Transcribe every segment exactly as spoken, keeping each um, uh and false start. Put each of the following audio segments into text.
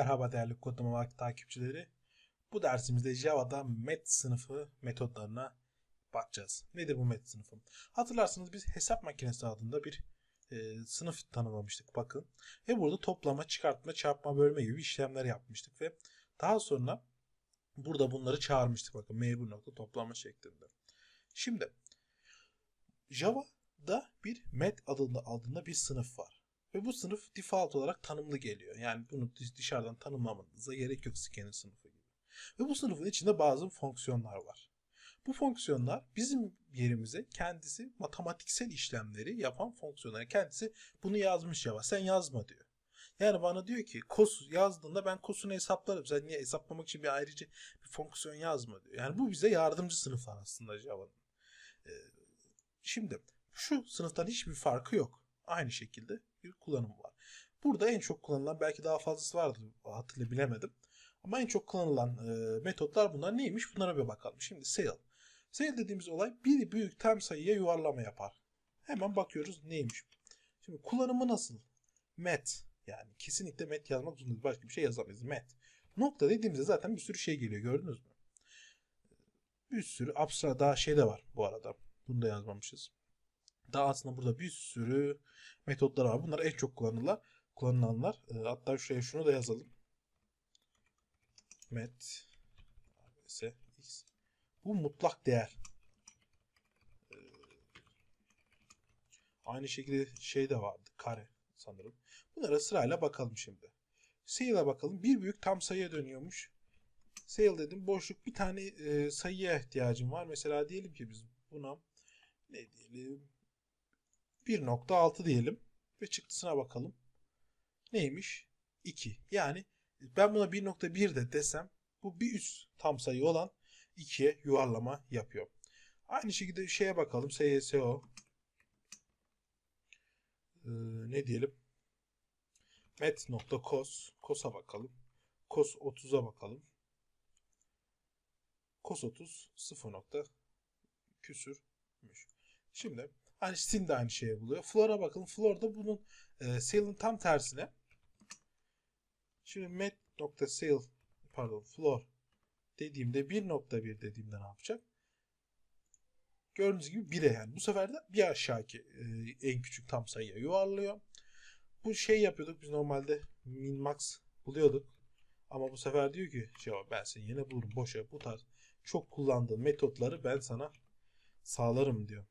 Merhaba değerli kodlama vakti takipçileri. Bu dersimizde Java'da met sınıfı metodlarına bakacağız. Nedir bu met sınıfı? Hatırlarsanız biz hesap makinesi adında bir e, sınıf tanımlamıştık bakın. Ve burada toplama, çıkartma, çarpma, bölme gibi işlemler yapmıştık ve daha sonra burada bunları çağırmıştık bakın m bir nokta toplama şeklinde. Şimdi Java'da bir met adında, adında bir sınıf var. Ve bu sınıf default olarak tanımlı geliyor. Yani bunu dışarıdan tanımlamanıza gerek yok scanner sınıfı gibi. Ve bu sınıfın içinde bazı fonksiyonlar var. Bu fonksiyonlar bizim yerimize kendisi matematiksel işlemleri yapan fonksiyonlar. Kendisi bunu yazmış Java. Sen yazma diyor. Yani bana diyor ki cos yazdığında ben cos'unu hesaplarım. Sen niye hesaplamak için bir ayrıca bir fonksiyon yazma diyor. Yani bu bize yardımcı sınıflar aslında Java'nın. Ee, Şimdi şu sınıftan hiçbir farkı yok. Aynı şekilde bir kullanımı var. Burada en çok kullanılan belki daha fazlası vardır hatırlayabilemedim. Ama en çok kullanılan e, metotlar bunlar neymiş? Bunlara bir bakalım. Şimdi sale. Sale dediğimiz olay bir büyük tam sayıya yuvarlama yapar. Hemen bakıyoruz neymiş. Şimdi kullanımı nasıl? Met. Yani kesinlikle met yazmak zorundayız. Başka bir şey yazamayız. Met. Nokta dediğimizde zaten bir sürü şey geliyor. Gördünüz mü? Bir sürü abstra daha şey de var bu arada. Bunu da yazmamışız. Daha aslında burada bir sürü metotlar var. Bunlar en çok kullanılan, kullanılanlar. E, hatta şuraya şunu da yazalım. Met ise x. Bu mutlak değer. E, aynı şekilde şey de vardı. Kare sanırım. Bunlara sırayla bakalım şimdi. Sale'a bakalım. Bir büyük tam sayıya dönüyormuş. Sale dedim. Boşluk bir tane e, sayıya ihtiyacım var. Mesela diyelim ki biz buna ne diyelim? bir nokta altı diyelim. Ve çıktısına bakalım. Neymiş? iki. Yani ben buna bir nokta bir de desem bu bir üst tam sayı olan ikiye yuvarlama yapıyor. Aynı şekilde şeye bakalım. S Y S O ee, ne diyelim? Met.cos cos'a bakalım. Cos otuza bakalım. Cos otuz sıfır nokta küsürmüş. Şimdi hani sin de aynı şeye buluyor. Floor'a bakın. Floor'da bunun e, sale'ın tam tersine. Şimdi met.sale pardon floor dediğimde bir nokta bir dediğimde ne yapacak? Gördüğünüz gibi bire yani. Bu sefer de bir aşağıki e, en küçük tam sayıya yuvarlıyor. Bu şey yapıyorduk biz normalde min max buluyorduk. Ama bu sefer diyor ki cevap ben seni yine bulurum. Boşa bu tarz çok kullandığın metotları ben sana sağlarım diyor.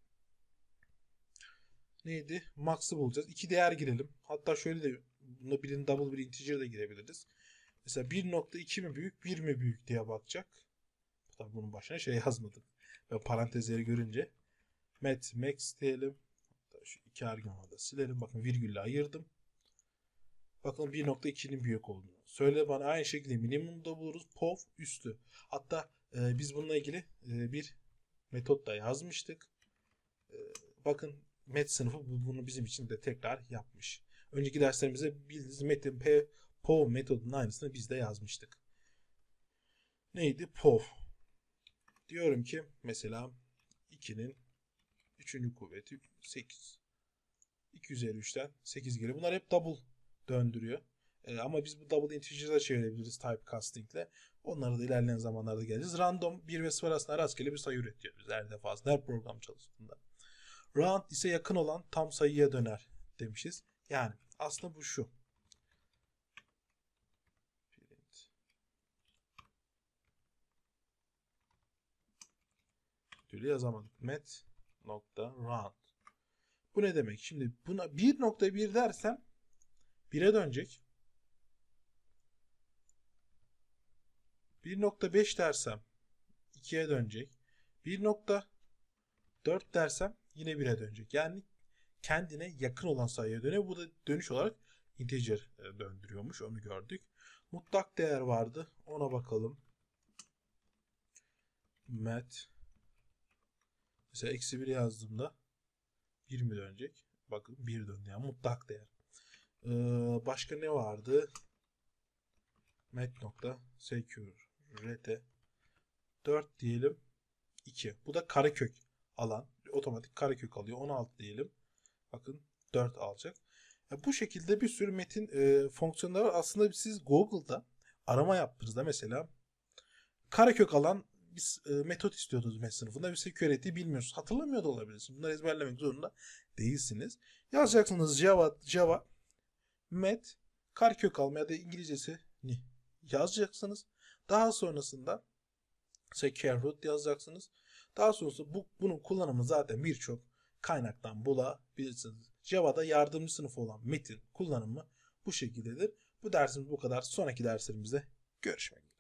Neydi? Max'ı bulacağız. İki değer girelim. Hatta şöyle de buna birin double bir integer de girebiliriz. Mesela bir nokta iki mi büyük bir mi büyük diye bakacak. Tabii bunun başına şey yazmadım. Ben parantezleri görünce met max diyelim. Şu iki argümanı da silelim. Bakın virgülle ayırdım. Bakın bir nokta ikinin büyük olduğunu. Söyle bana aynı şekilde minimumda buluruz. Pov üstü. Hatta e, biz bununla ilgili e, bir metot da yazmıştık. E, bakın met sınıfı bunu bizim için de tekrar yapmış. Önceki derslerimizde bildiğiniz metin P, pov metodunun aynısını biz de yazmıştık. Neydi? Pov. Diyorum ki mesela ikinin üçüncü kuvveti sekiz. iki üzeri üçten sekiz geliyor. Bunlar hep double döndürüyor. Ee, ama biz bu double integer'da çevirebiliriz typecasting ile. Onları da ilerleyen zamanlarda geleceğiz. Random bir ve sıfır arasında rastgele bir sayı üretiyoruz her defasında her program çalıştığında. Round ise yakın olan tam sayıya döner demişiz. Yani aslında bu şu. Türlü yazamadık. Met nokta round. Bu ne demek? Şimdi buna bir nokta bir dersem bire dönecek. bir nokta beş dersem ikiye dönecek. bir nokta dört dersem yine bire dönecek. Yani kendine yakın olan sayıya dönüyor. Bu da dönüş olarak integer döndürüyormuş. Onu gördük. Mutlak değer vardı. Ona bakalım. Met mesela eksi bir yazdığımda bir mi dönecek? Bakın bir döndü. Yani mutlak değer. Ee, başka ne vardı? Met nokta security dört diyelim. iki. Bu da karekök alan. Otomatik karekök alıyor. on altı diyelim. Bakın dört alacak. Ya bu şekilde bir sürü metin e, fonksiyonları var. Aslında siz Google'da arama yaptığınızda mesela karekök alan biz e, metot istiyordunuz met sınıfında. Biz security'yi bilmiyoruz. Hatırlamıyor da olabilirsiniz. Bunları ezberlemek zorunda değilsiniz. Yazacaksınız Java, Java, met, karekök alma ya da İngilizcesi ni yazacaksınız. Daha sonrasında secure root yazacaksınız. Daha sonrasında bu, bunun kullanımı zaten birçok kaynaktan bulabilirsiniz. Java'da yardımcı sınıfı olan metin kullanımı bu şekildedir. Bu dersimiz bu kadar. Sonraki derslerimizde görüşmek üzere.